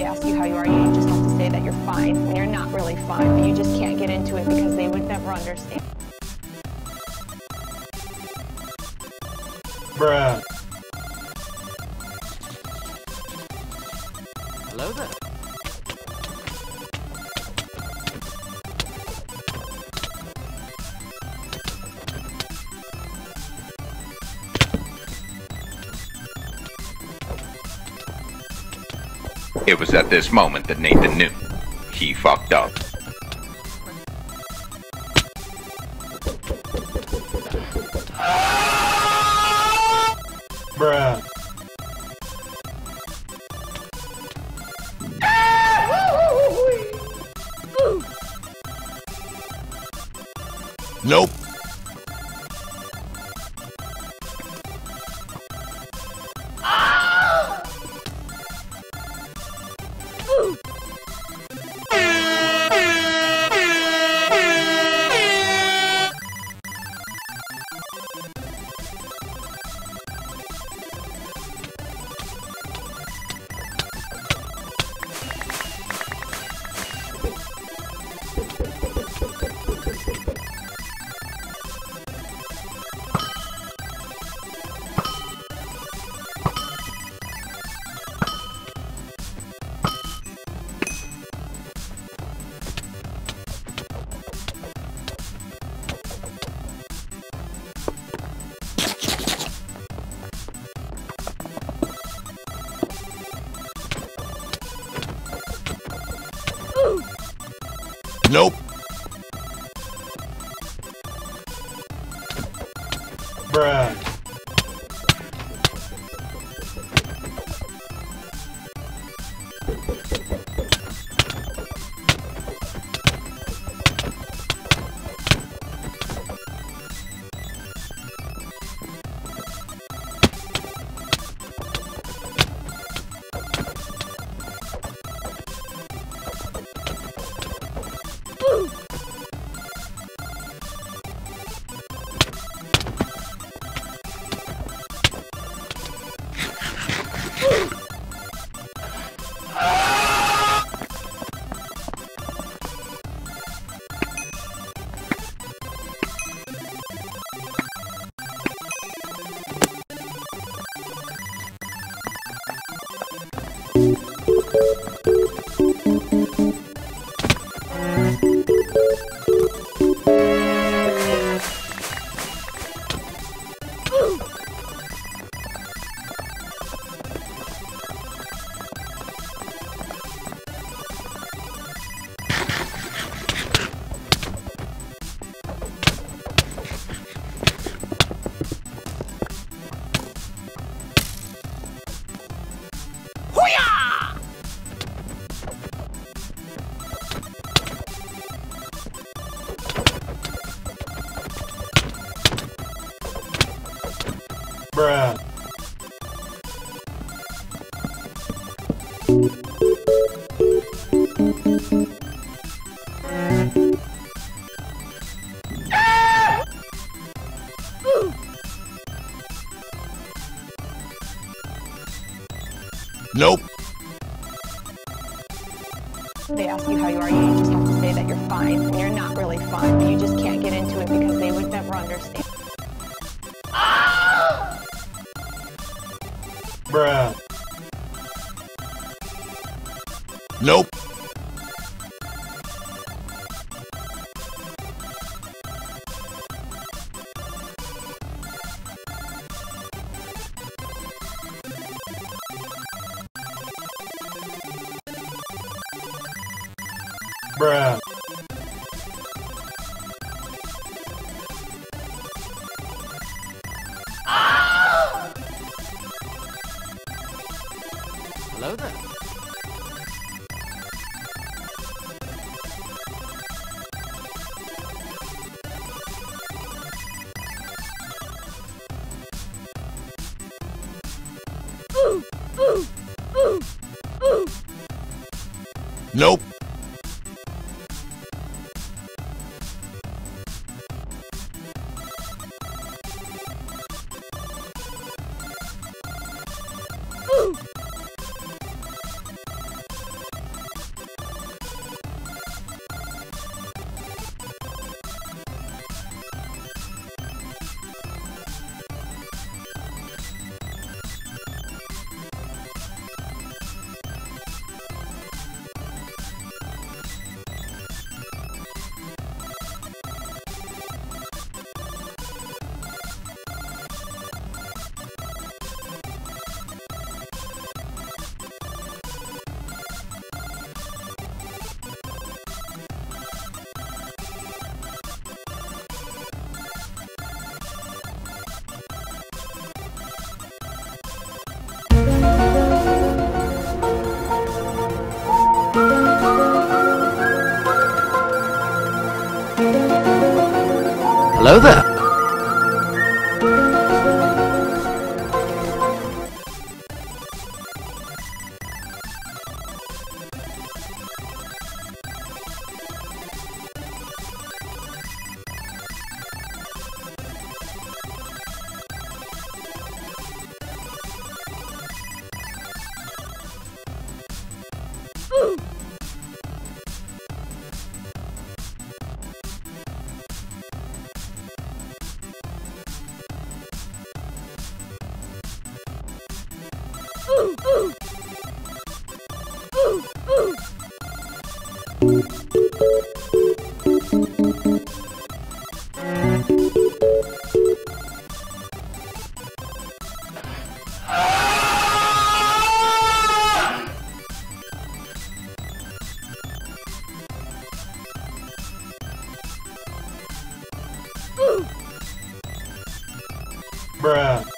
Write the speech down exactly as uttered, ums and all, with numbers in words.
they ask you how you are, you just have to say that you're fine when you're not really fine, but you just can't get into it because they would never understand. Bruh. Hello there. It was at this moment that Nathan knew. He fucked up. Bruh. Nope. Nope. Bruh. Bruh. Nope. They ask you how you are, you just have to say that you're fine when you're not really fine, but you just can't get into it because they would never understand. Bruh. Nope. Bruh. Hello there. Nope. Hello there. Bruh.